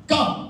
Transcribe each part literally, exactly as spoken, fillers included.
ゴー。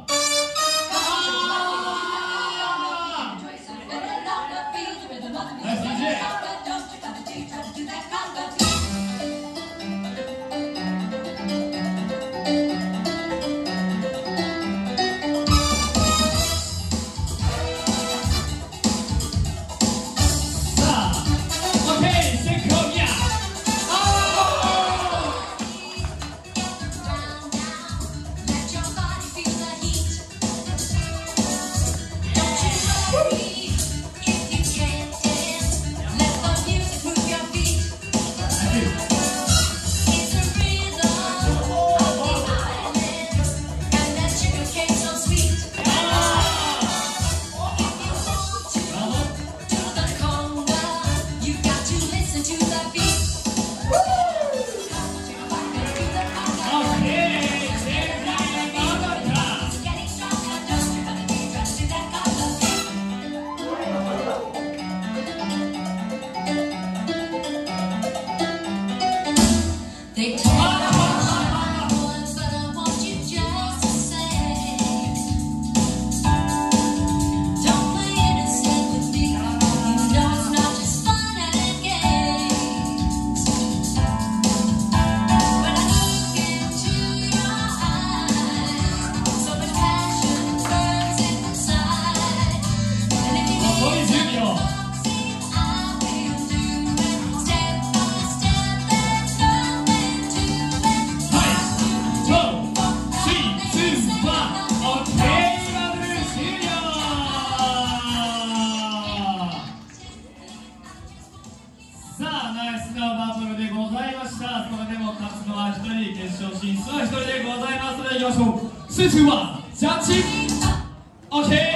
ナイスなバトルでございました。それでも勝つのはひとり、決勝進出はひとりでございますので、いきましょう。スリー、ツー、ワン、ジャッジ OK。